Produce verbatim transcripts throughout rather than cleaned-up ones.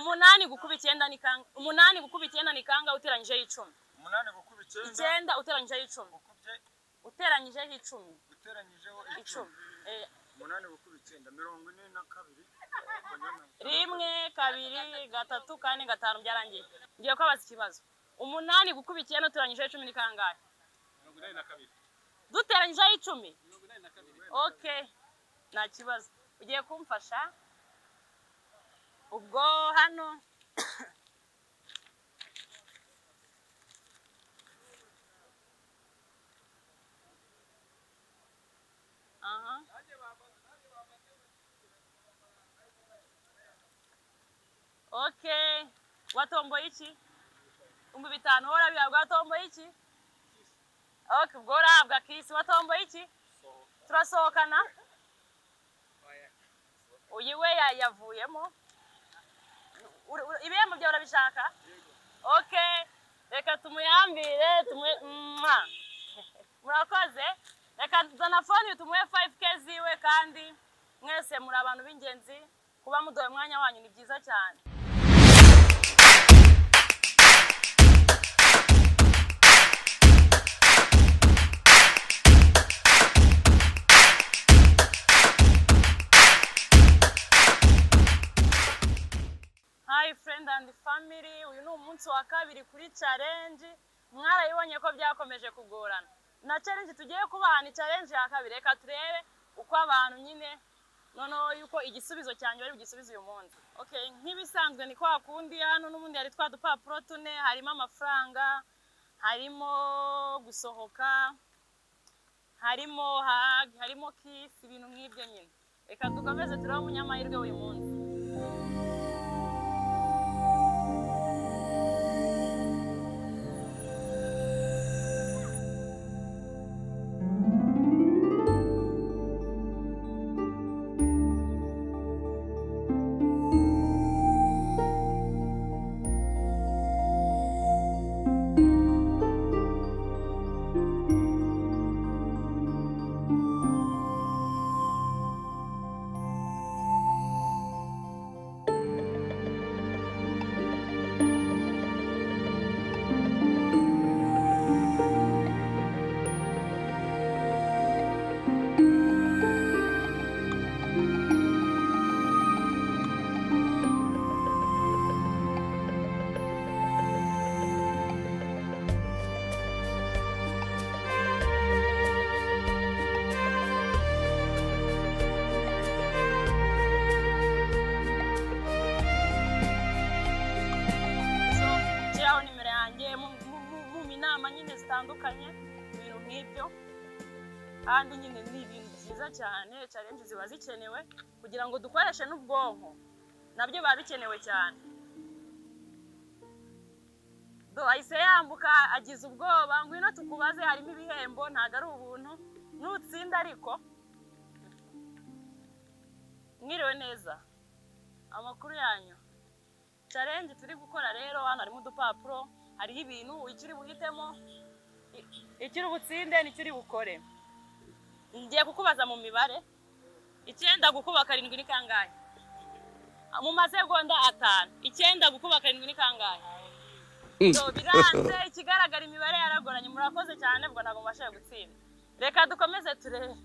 umunani gukuba icyenda ni kanga umunani gukuba icyenda ni kanga uteranyije icumi umunani gukuba icyenda icyenda uteranyije icumi ukubye uteranyije icumi uteranyijeho icumi eh umunani gukuba icyenda mirongo ine na kabiri rimwe kabiri gatatu kane gatanu byarangiye ngiye kwabaza ikibazo umunani gukuba icyenda uteranyije icumi ni kangahe mirongo inani na kabiri duteranyije icumi mirongo inani na kabiri okay nta kibazo ugiye kumfasha ubwo hano aha okay watomboye iki umbu bitanu hora biyabwa watomboye iki okay ubwo urabwa kisi watomboye iki turasohokana uyiwe yavuyemo ibihembo byawe urabishaka okay reka tumuyambire tumwe murakoze reka zana phone tumuhe five K ziwe kandi mwese muri abantu b'ingenzi kuba mudoye umwanya wanyu ni byiza cyane Hi friend and family, uyu ni umunsi wa kabiri kuri challenge. Mwarayibonye ko byakomeje kugorana. Na challenge tugiye kubana challenge ya kabiri, reka turebe uko abantu nyine nono yuko igisubizo cyanjye bari bugisubize uyu munsi. Okay, nk'ibisanzwe ni kwa kundi hano n'ubundi hari twa dupapuro tune, harimo amafranga, harimo gusohoka, harimo hug, harimo kiss, ibintu nk'ibyo nyine. Reka dukomeze turebe umunyamahirwe uyu munsi. Zitandukanye ibintu nk'ibyo kandi nyine ni ibintu byiza cyane challenge ziba zikenewe kugira ngo dukoreshe n'ubwonko nabyo babikenewe cyane do ahise yambuka agize ubwoba ngwino tukubaze harimo ibihembo ntago ari ubuntu nutsinda ariko mwiriwe neza amakuru yanyu challenge turi gukora rero hano harimo udupapuro hariho ibintu ikiri buhitemo ikiri butsinde n'ikiri bukore ngiye kukubaza mu mibare icyenda gukuba karindwi ni kangahe mu masegonda atanu icyenda gukuba karindwi ni kangahe so biranze ikigaragara imibare yaragoranye murakoze cyane bwo ntago mbashe gutsinda reka dukomeze turebe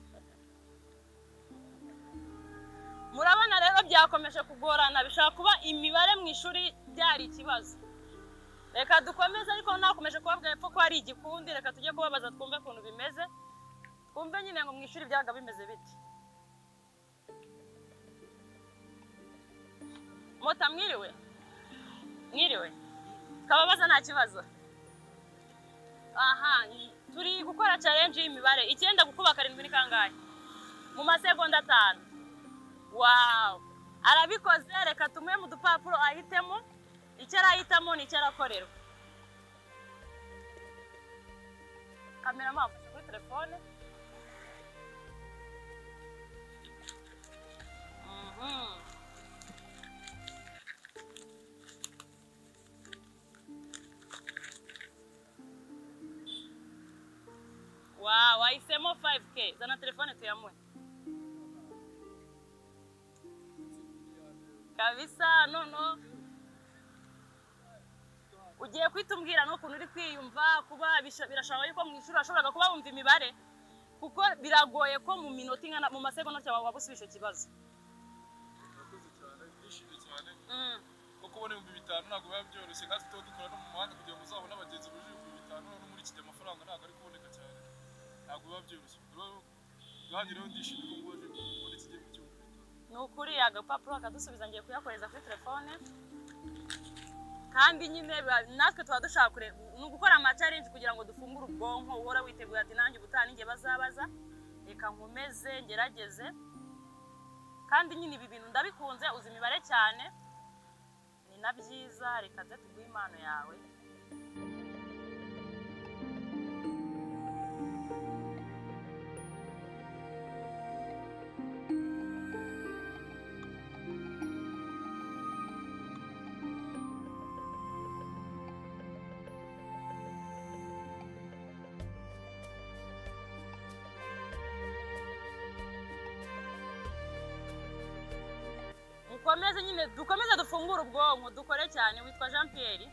murabona rero byakomeje kugorana bishaka kuba imibare mu ishuri byari ikibazo reka dukomeze ariko nakomeje kubabwira epfo ko hari igikundi reka tujye kubabaza twumve ukuntu bimeze twumve nyine ngo mu ishuri byaga bimeze biti mota mwiriwe mwiriwe kababaza nta kibazo aha turi gukora challenge y'imibare icyenda gukuba karindwi ni kangahe mu masegonda atanu wow arabikoze reka tumwe mu dupapuro ahitemo icyo arahitamo ni icyo arakorerwa kamera mafashe kuri telefone mhm wow wahisemo five K zana telefone tuyamuhe kabisa nono ugiye kwitumbwira no kuntu uri kwiyumva kuba birashaka yuko mu ishuri ashobora kuba wumva imibare kuko biragoye ko mu minota ingana mu masegonda cyangwa wabusubisha ikibazo. Urakoze cyane, ndishimye cyane. Mm. Kuko ubona ibihumbi bitanu ntabwo biba byoroshye kandi tuba dukora no mu muhanda kugira ngo uzabone abagenzi buje ibihumbi bitanu no muri iki gihe amafaranga ntabwo ari kuboneka cyane. Ntabwo biba byoroshye. Gahanye rero ndishimye ko ngoje muri iki gihe mu cyumba. Nukuri agapapuro akadusubiza ngiye kuyakoreza kuri telefone. Kandi nyine natwe tuba dushaka kure no gukora ama challenge kugira ngo dufungure ubwonko uhora witeguye ati nanjye ubutani nge bazabaza reka nkomeze ngerageze. Kandi nyine ibi bintu ndabikunze uzi imibare cyane ni nabyiza reka ze tuguhe impano yawe. Dukomeze nyine dukomeze dufungura ubwonko dukore cyane. Witwa Jean Pierre,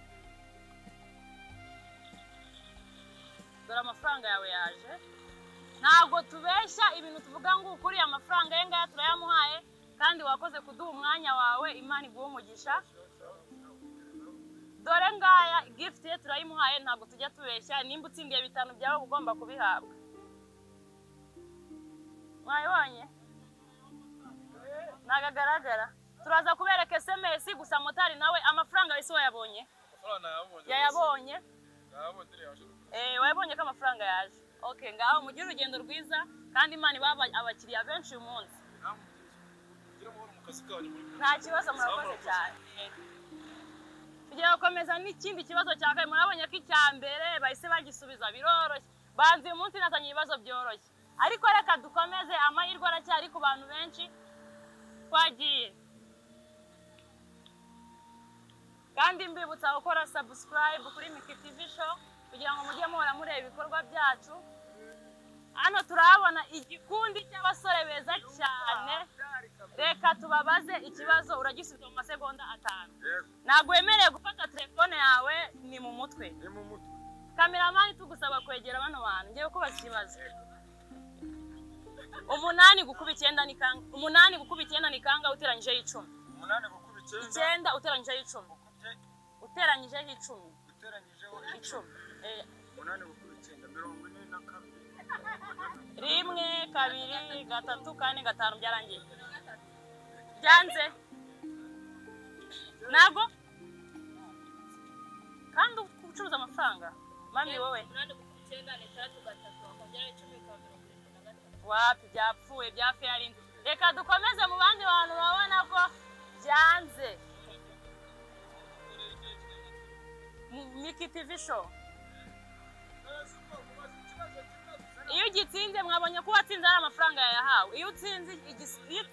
dore amafaranga yawe yaje. Ntabwo tubeshya ibintu tuvuga ngo ukuri amafaranga ye ngaya turayamuhaye kandi wakoze kuduha umwanya wawe Imana iguhe umugisha. Dore ngaya gift ye turayimuhaye ntabwo tujya tubeshya. Nimba utsindiye bitanu byawe ugomba kubihabwa. Mwayibonye nagagaragara. Turaza kubereka S M S gusa motari nawe amafaranga wese wayabonye. Amafaranga yabonye. Yayabonye. Yabonye yaje. Eh wayabonye ko amafaranga yaje. Okay ngaho mugira urugendo rwiza kandi Imana baba abakiriya benshi uyu munsi. Ngira mu kazi kanyu muri. Nta kibazo murakoze cyane. Tugiye gukomeza n'ikindi kibazo cya kaye murabonye ko icyambere bahise bagisubiza biroroshye. Banze uyu munsi nazanye ibibazo byoroshye. Ariko reka dukomeze amahirwe aracyari ku bantu benshi. Twagiye. Kandi mbibutsa gukora subscribe kuri Mcky T V Show kugira ngo mujye muhora mureba ibikorwa byacu. Hano turabona igikundi cy'abasore beza cyane. Reka tubabaze ikibazo uragisubiza mu masegonda atanu. Ntabwo wemerewe gufata telefone yawe ni mu mutwe. Ni mu mutwe. Cameraman tugusaba kwegera bano bantu ngiye kubaza ikibazo. Umunani gukuba icyenda ni kanga. Umunani gukuba icyenda ni kanga uteranyije y'icumi. Umunani gukuba icyenda. Icyenda uteranyije y'icumi. Uteranyije y'icumi. Uteranyijeho icumi. Eh. Umunani gukuba icyenda mirongo ine na kabiri. Rimwe, kabiri, gatatu, kane, gatanu byarangiye. Byanze. Nago? Kandi ucuruza amafaranga. Mami wowe. Umunani gukuba icyenda ni tatu gatatu akongera icumi ka mirongo irindwi na gatatu. Wapi byapfuye byafe yarindi. Reka dukomeze mu bandi bantu babona ko byanze. Mcky T V Show. Iyo ugitsinze mwabonye ko watsinze ari amafaranga yahawe. Iyo utsinze igisi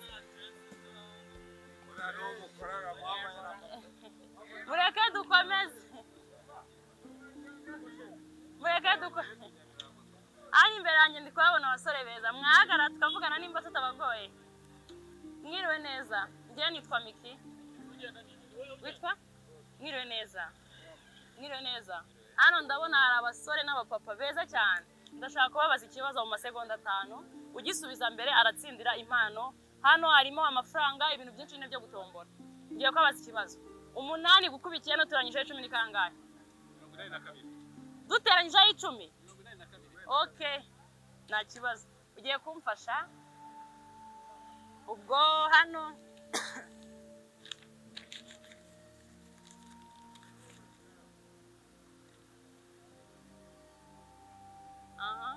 mureke dukomeze. Mureke dukomeze. Ani imbere yanjye ndi kubabona abasore beza. Mwagara tukavugana nimba tutabagoye. Mwiriwe neza. Njye nitwa Mcky. Witwa? Mwiriwe neza. Mwiriwe neza. Hano ndabona hari abasore n'abapapa beza cyane. Ndashaka kubabaza ikibazo mu masegonda atanu. Ugisubiza mbere aratsindira impano. Hano harimo amafaranga ibintu byinshi n'ibyo gutombora. Ngiye kubabaza ikibazo. Umunani gukuba icyenda uteranyije icumi ni kangahe? mirongo inani na kabiri. Duteranyije icumi? mirongo inani na kabiri. Okay. Nta kibazo. Ugiye kumfasha? Ubwo hano Aha.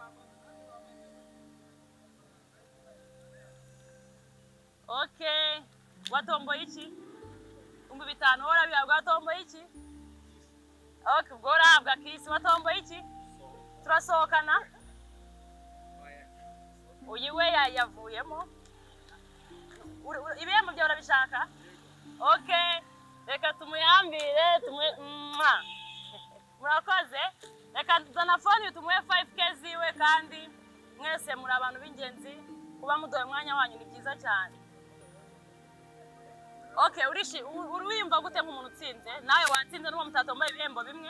Okay. Watomboye iki? Umbu bitanu hora bihabwa watomboye iki? Okay, ubwo urahabwa kisi watomboye iki? Turasohokana? Uyiwe yavuyemo. Ibihembo byawe urabishaka? Okay. Reka tumuyambire tumwe murakoze. Reka dana phone tumuhe five K ziwe kandi mwese muri abantu b'ingenzi kuba mudoye umwanya wanyu ni byiza cyane. Okay, urishi urwiyumva gute nk'umuntu utsinze nawe watsinze n'uwo mutatomba ibihembo bimwe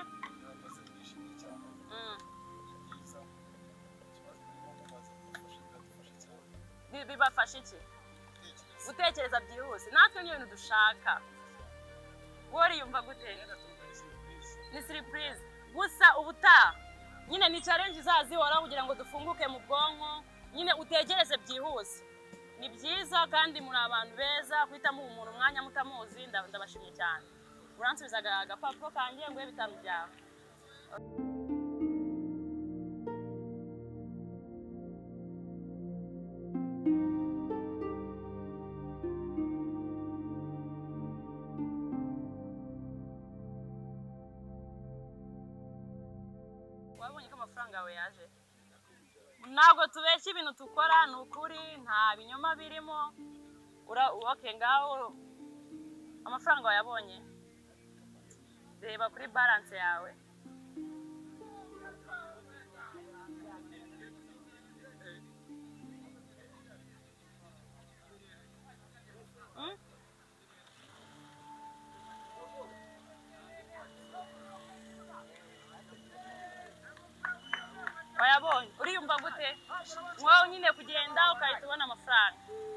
bibafasha iki gutekereza byihuse natwe niyo bintu dushaka wori yumva gute ni surprise gusa ubutaha nyine ni challenge izazihora kugira ngo dufunguke mu bwonko nyine utegereze byihuse ni byiza kandi muri abantu beza kwitamo umuntu umwanya mutamuzi ndabashimye cyane uransubizaga agapapuro kanjye ngo bitanu byawe wabonye ko amafaranga yawe yaje ntabwo tubeshya ibintu tukora ni ukuri nta binyoma birimo uwake ngaho amafaranga wayabonye reba kuri balance yawe wayabonye uriyumva gute wowe nyine kugenda ukahita ubona amafaranga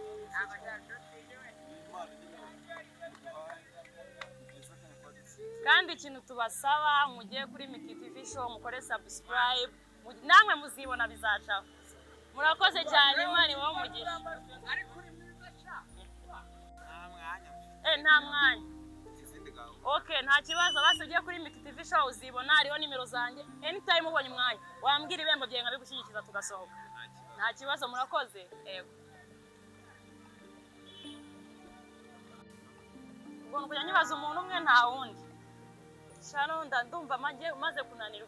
kandi ikintu tubasaba mugiye kuri Mcky T V Show mukore subscribe namwe muzibona bizacaho murakoze cyane Imana ibahe umugisha eh nta mwanya okay nta kibazo basi ugiye kuri Mcky T V Show uzibona hariho nimero zanjye anytime ubonye umwanya wambwira ibembo byenga bigushyigikiza tugasohoka nta kibazo murakoze yego ubwo kujya nyibaza umuntu umwe nta wundi Sharon ndumva maze maze kunanirwa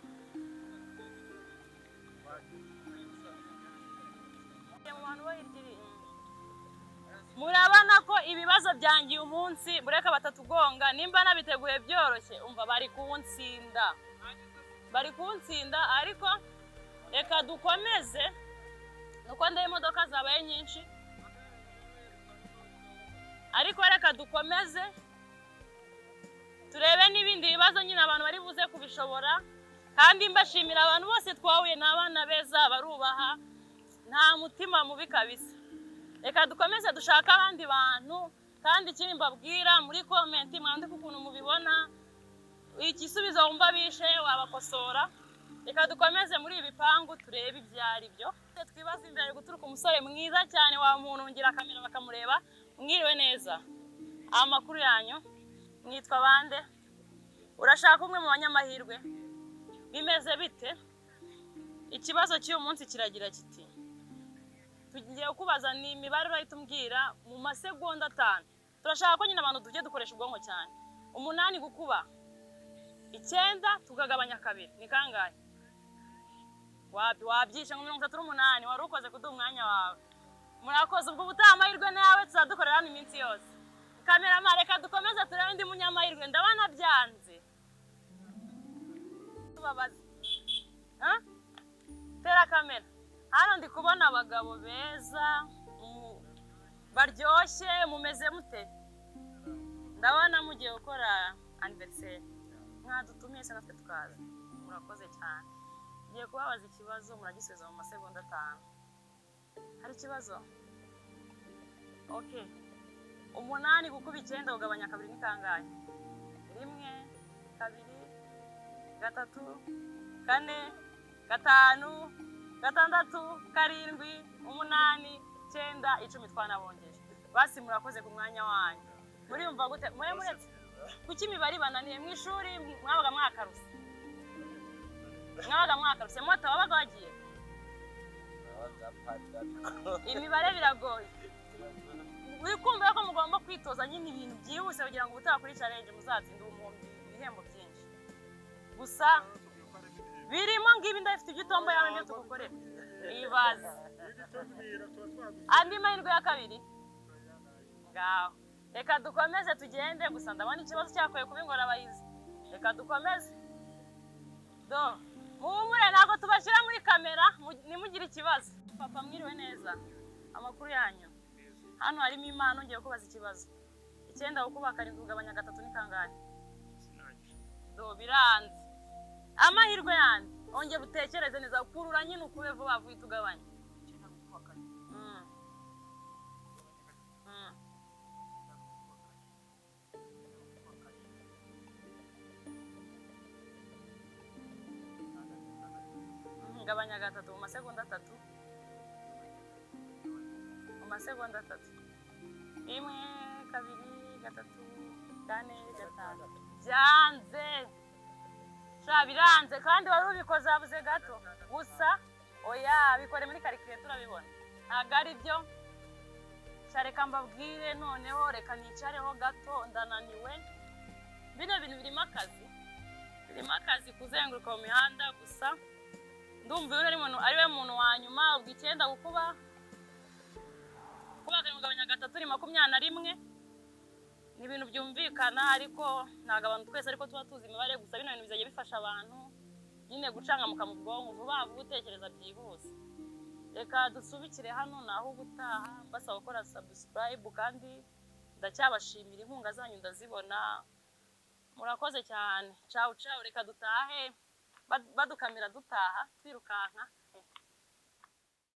murabana ko ibibazo byangiye umunsi bureka batatugonga nimba nabiteguye byoroshye umva bari kuntsinda bari kuntsinda ariko reka dukomeze nuko ndaye imodoka zabaye nyinshi ariko reka dukomeze turebe n'ibindi bibazo nyine abantu bari buze kubishobora kandi mbashimira abantu bose twahuye n'abana beza barubaha nta mutima mubi kabisa reka dukomeze dushaka abandi bantu kandi ikindi mbabwira muri comment mwandike ukuntu mubibona igisubizo wumva bishe wabakosora reka dukomeze muri ibipangu turebe ibyari byo twibaza imbere guturuka umusore mwiza cyane wa muntu ngira kamera bakamureba mwiriwe neza amakuru yanyu mwitwa bande urashaka umwe mu banyamahirwe bimeze bite ikibazo cy'uyu munsi kiragira kiti tugiye kubaza ni imibare bahita umbwira mu masegonda atanu turashaka ko nyine abantu tujye dukoresha ubwonko cyane umunani gukuba icyenda tukagabanya kabiri ni kangahe wapi wabyishe ngo mirongo itatu n'umunani wari ukoze kuduha umwanya wawe murakoze ubwo ubutaha amahirwe nawe tuzadukorera hano iminsi yose kamera reka dukomeze turebe undi munyamahirwe ndabona byanze tubabaze tera kamera hano ndi kubona abagabo beza baryoshye mumeze mute ndabona mugiye gukora anniversaire mwadutumiye se natwe tukaza murakoze cyane ngiye kubabaza ikibazo muragisubiza mu masegonda atanu hari ikibazo okay umunani gukuba icyenda kugabanya kabiri ni kangahe rimwe kabiri gatatu kane gatanu gatandatu karindwi umunani icyenda icumi twanabongeje basi murakoze ku mwanya wanyu muriyumva gute mwe muretse kuki imibare bananiye mu ishuri mwabaga mwakaruse mwabaga mwakaruse moto wabaga wagiye imibare biragoye wikumva ko mugomba kwitoza nyine ibintu byihuse kugira ngo ubutaha kuri challenge muzatsinde ibihembo byinshi gusa birimo ngibi ndafite ibyo utomba yawe byo tugukorera ibaze andi mahirwe ya kabiri ngaho reka dukomeze tugende gusa ndabona ikibazo cyakoye kubingora abayizi reka dukomeze do muhumure ntabwo tubashyira muri kamera nimugire ikibazo papa mwiriwe neza amakuru yanyu hano harimo impano ngiye kubaza ikibazo icyenda gukuba karindwi ugabanya gatatu ni kangahe? Sinagi. Do biranze. Amahirwe yandi. Ongera utekereze neza ukurura nyine ukube vuba vuba tugabanya. icyenda gukuba karindwi. Mm. Mm. Gabanya gatatu mu masegonda atatu. Mu masegonda atatu. Imwe, kabiri, gatatu, kane, gatanu. Byanze. Sha biranze kandi wari ubikoze habuze gato. Gusa oya bikore muri calculator turabibona. Ntago ari byo. Sha reka mbabwire noneho reka nicareho gato ndananiwe. Bino bintu birimo akazi. Birimo akazi kuzenguruka mu mihanda gusa. Ndumva yone ari muntu ari we muntu wanyuma ubwo icyenda gukuba kuba karindwi gabanya gatatu ni makumyabiri na rimwe ni ibintu byumvikana ariko ntago abantu twese ariko tuba tuzi imibare gusa bino bintu bizaje bifasha abantu nyine gucangamuka mu bwonko vuba vuba utekereza byihuse. Reka dusubikire hano naho ubutaha mbasaba gukora subscribe kandi ndacyabashimira inkunga zanyu ndazibona murakoze cyane. Ciao ciao reka dutahe badukamira dutaha twirukanka.